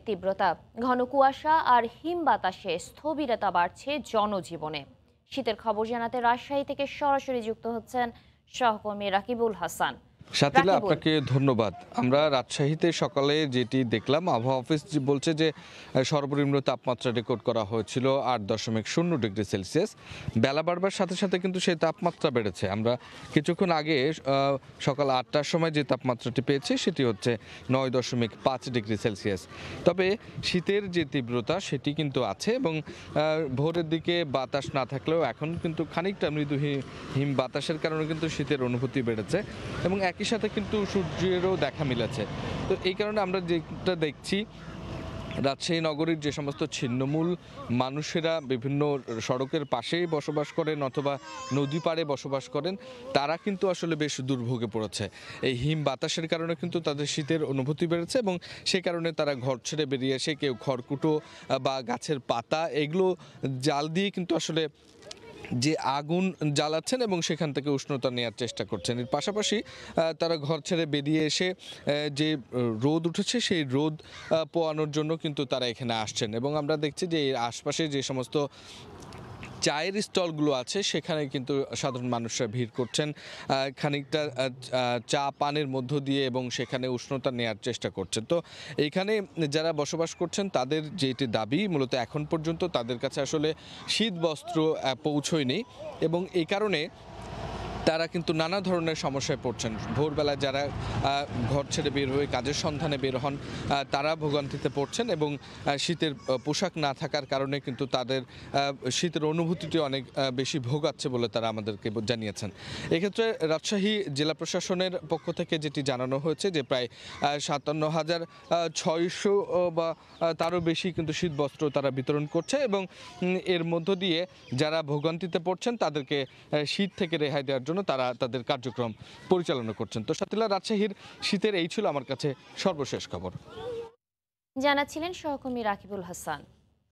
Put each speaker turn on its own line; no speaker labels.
তীব্রতা, ঘন কুয়াশা আর হিম বাতাসে স্থবিরতা বাড়ছে জনজীবনে। শীতের খবর জানাতে রাজশাহী থেকে সরাসরি যুক্ত হচ্ছেন সহকর্মী রাকিবুল হাসান।
সাতিলা, আপনাকে ধন্যবাদ। আমরা রাজশাহীতে সকালে যেটি দেখলাম, আবহাওয়া অফিস বলছে যে সর্বনিম্ন তাপমাত্রা রেকর্ড করা হয়েছিল 8.0 ডিগ্রি সেলসিয়াস। বেলা বাড়বার সাথে সাথে কিন্তু সেই তাপমাত্রা বেড়েছে। আমরা কিছুক্ষণ আগে সকাল 8টার সময় যে তাপমাত্রাটি পেয়েছি সেটি হচ্ছে 9.5 ডিগ্রি সেলসিয়াস। তবে শীতের যে তীব্রতা সেটি কিন্তু আছে এবং ভোরের দিকে বাতাস না থাকলেও এখন কিন্তু খানিকটা মৃদু হিম বাতাসের কারণে কিন্তু শীতের অনুভূতি বেড়েছে এবং একই সাথে কিন্তু সূর্যেরও দেখা মিলেছে। তো এই কারণে আমরা যেটা দেখছি, রাজশাহী নগরীর যে সমস্ত ছিন্নমূল মানুষেরা বিভিন্ন সড়কের পাশেই বসবাস করেন অথবা নদী পাড়ে বসবাস করেন, তারা কিন্তু আসলে বেশ দুর্ভোগে পড়েছে। এই হিম বাতাসের কারণে কিন্তু তাদের শীতের অনুভূতি বেড়েছে এবং সেই কারণে তারা ঘর ছেড়ে বেরিয়ে এসে কেউ খড়কুটো বা গাছের পাতা এগুলো জাল দিয়ে কিন্তু আসলে যে আগুন জ্বালাচ্ছেন এবং সেখান থেকে উষ্ণতা নেওয়ার চেষ্টা করছেন। এর পাশাপাশি তারা ঘর ছেড়ে বেরিয়ে এসে যে রোদ উঠেছে সেই রোদ পোয়ানোর জন্য কিন্তু তারা এখানে আসছেন এবং আমরা দেখছি যে এর আশপাশে যে সমস্ত চায়ের স্টলগুলো আছে সেখানে কিন্তু সাধারণ মানুষরা ভিড় করছেন খানিকটা চা পানের মধ্য দিয়ে এবং সেখানে উষ্ণতা নেওয়ার চেষ্টা করছেন। তো এইখানে যারা বসবাস করছেন তাদের যেটি দাবি, মূলত এখন পর্যন্ত তাদের কাছে আসলে শীত বস্ত্র পৌঁছয়নি এবং এই কারণে তারা কিন্তু নানা ধরনের সমস্যায় পড়ছেন। ভোরবেলা যারা ঘর ছেড়ে বের হয়ে কাজের সন্ধানে বের হন তারা ভোগান্তিতে পড়ছেন এবং শীতের পোশাক না থাকার কারণে কিন্তু তাদের শীতের অনুভূতিটি অনেক বেশি ভোগাচ্ছে বলে তারা আমাদেরকে জানিয়েছেন। এক্ষেত্রে রাজশাহী জেলা প্রশাসনের পক্ষ থেকে যেটি জানানো হয়েছে যে প্রায় 57,600 বা তারও বেশি কিন্তু শীতবস্ত্র তারা বিতরণ করছে এবং এর মধ্য দিয়ে যারা ভোগান্তিতে পড়ছেন তাদেরকে শীত থেকে রেহাই দেওয়ার জন্য তারা তাদের কার্যক্রম পরিচালনা করছেন। তো সাতিলা, রাজশাহীর শীতের এই ছিল আমার কাছে সর্বশেষ খবর।
জানাচ্ছিলেন সহকর্মী রাকিবুল হাসান।